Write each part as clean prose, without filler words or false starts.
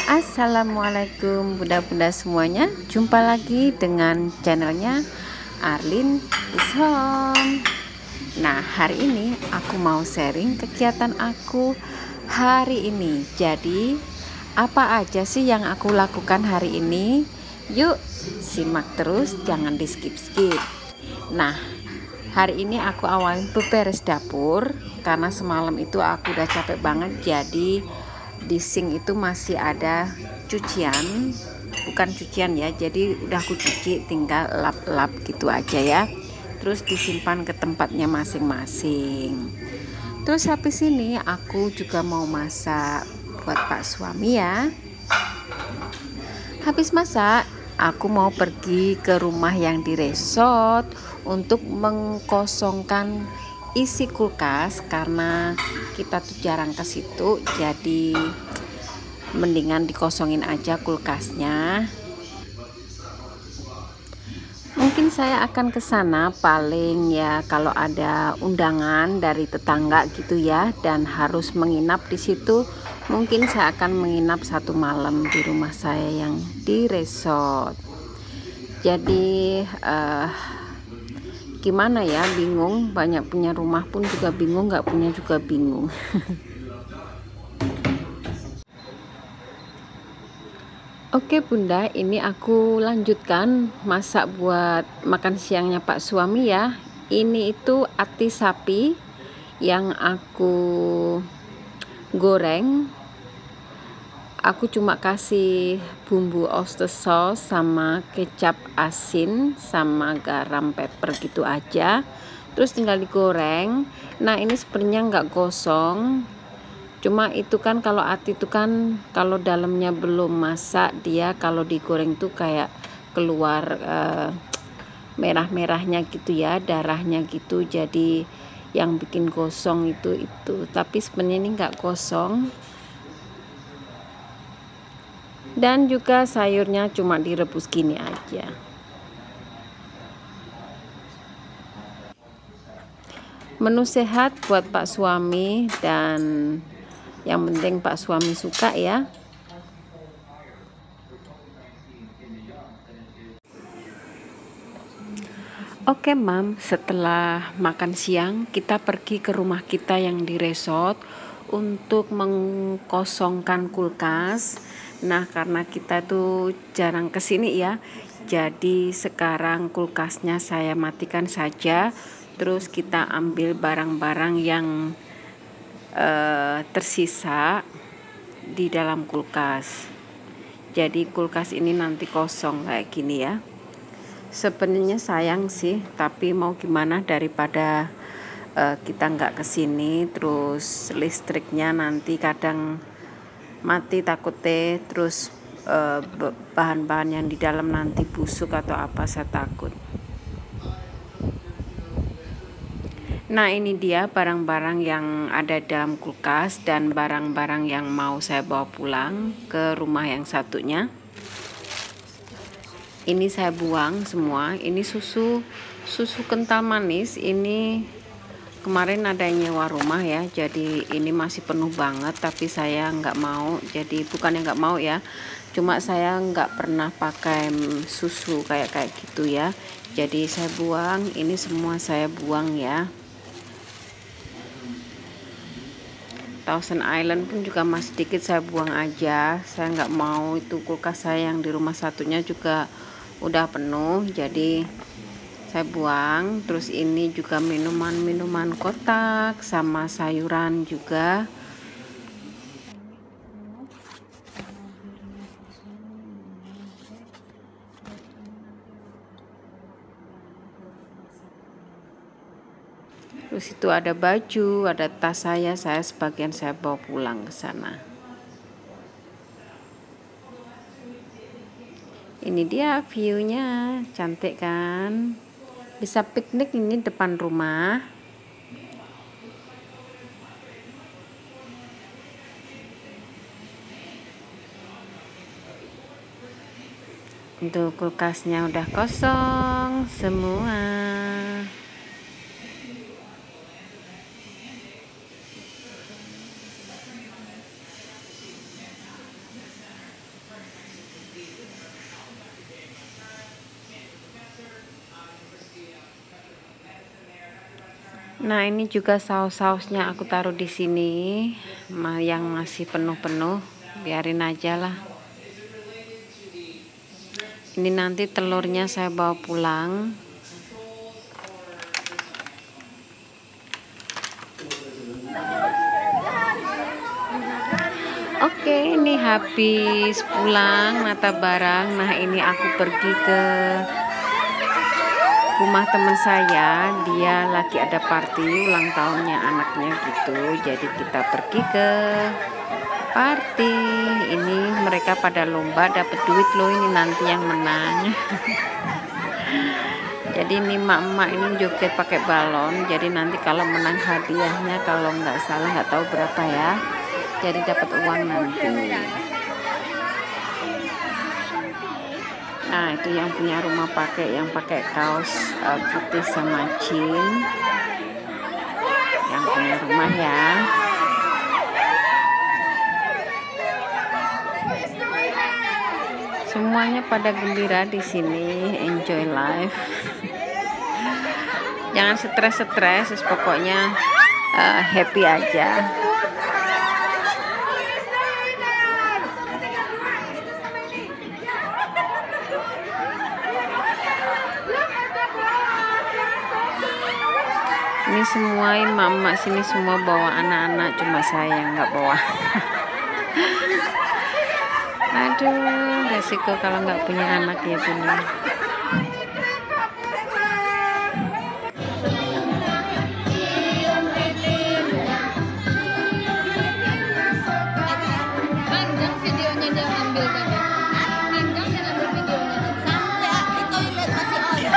Assalamualaikum bunda-bunda semuanya. Jumpa lagi dengan channelnya Arlin is Home. Nah, hari ini aku mau sharing kegiatan aku hari ini. Jadi, apa aja sih yang aku lakukan hari ini? Yuk, simak terus, jangan di skip-skip. Nah, hari ini aku awalin beberes dapur karena semalam itu aku udah capek banget, jadi di sink itu masih ada cucian, bukan cucian ya, jadi udah aku cuci, tinggal lap-lap gitu aja ya, terus disimpan ke tempatnya masing-masing. Terus habis ini aku juga mau masak buat Pak suami ya. Habis masak, aku mau pergi ke rumah yang di resort untuk mengkosongkan isi kulkas karena kita tuh jarang ke situ, jadi mendingan dikosongin aja kulkasnya. Mungkin saya akan ke sana paling ya kalau ada undangan dari tetangga gitu ya, dan harus menginap di situ. Mungkin saya akan menginap 1 malam di rumah saya yang di resort. Jadi gimana ya, bingung, banyak punya rumah pun juga bingung, nggak punya juga bingung. Oke bunda, ini aku lanjutkan masak buat makan siangnya Pak suami ya. Ini itu ati sapi yang aku goreng. Aku cuma kasih bumbu oyster sauce sama kecap asin sama garam pepper gitu aja, terus tinggal digoreng. Nah, ini sebenarnya nggak gosong, cuma itu kan kalau ati itu kan kalau dalamnya belum masak, dia kalau digoreng tuh kayak keluar merah-merahnya gitu ya, darahnya gitu, jadi yang bikin gosong itu. Tapi sebenarnya ini nggak gosong. Dan juga sayurnya cuma direbus gini aja. Menu sehat buat Pak suami, dan yang penting Pak suami suka ya. Oke Mam, setelah makan siang kita pergi ke rumah kita yang di resort untuk mengkosongkan kulkas. Nah, karena kita tuh jarang kesini ya, jadi sekarang kulkasnya saya matikan saja. Terus kita ambil barang-barang yang tersisa di dalam kulkas. Jadi kulkas ini nanti kosong kayak gini ya. Sebenarnya sayang sih, tapi mau gimana, daripada kita nggak kesini terus listriknya nanti kadang mati, takutnya terus bahan-bahan yang di dalam nanti busuk atau apa, saya takut. Nah, ini dia barang-barang yang ada dalam kulkas dan barang-barang yang mau saya bawa pulang ke rumah yang satunya. Ini saya buang semua. Ini susu kental manis. Ini kemarin ada yang nyewa rumah ya, jadi ini masih penuh banget, tapi saya nggak mau. Jadi bukannya nggak mau ya, cuma saya nggak pernah pakai susu kayak gitu ya, jadi saya buang. Ini semua saya buang ya. Thousand Island pun juga masih dikit, saya buang aja. Saya nggak mau, itu kulkas saya yang di rumah satunya juga udah penuh, jadi saya buang. Terus ini juga minuman kotak sama sayuran juga. Terus itu ada baju, ada tas saya sebagian saya bawa pulang ke sana. Ini dia view-nya, cantik kan? Bisa piknik ini depan rumah. Untuk kulkasnya udah kosong semua. Nah, ini juga saus-sausnya aku taruh di sini, yang masih penuh-penuh, biarin aja lah. Ini nanti telurnya saya bawa pulang. Oke, ini habis pulang nata barang. Nah, ini aku pergi ke rumah teman saya, dia lagi ada party ulang tahunnya anaknya gitu, jadi kita pergi ke party. Ini mereka pada lomba, dapat duit loh, ini nanti yang menang. Jadi ini emak-emak ini joget pakai balon, jadi nanti kalau menang hadiahnya, kalau nggak salah nggak tahu berapa ya, jadi dapat uang nanti. Nah, itu yang punya rumah yang pakai kaos putih sama jeans, yang punya rumah ya. Semuanya pada gembira di sini, enjoy life. Jangan stres-stres, pokoknya happy aja. Ini semua emak-emak sini semua bawa anak-anak, cuma saya yang nggak bawa. Aduh, resiko kalau nggak punya anak ya benar. Panjang videonya dia ambil tadi. Panjang dia ambil videonya. Sampai di toilet masih on.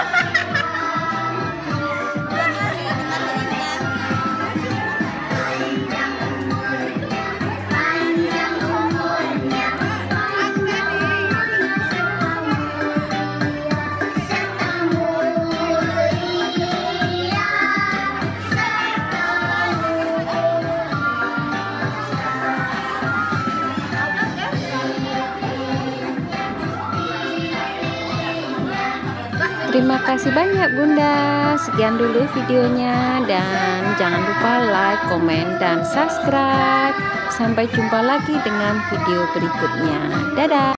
Terima kasih banyak Bunda. Sekian dulu videonya, dan jangan lupa like, komen, dan subscribe. Sampai jumpa lagi dengan video berikutnya. Dadah.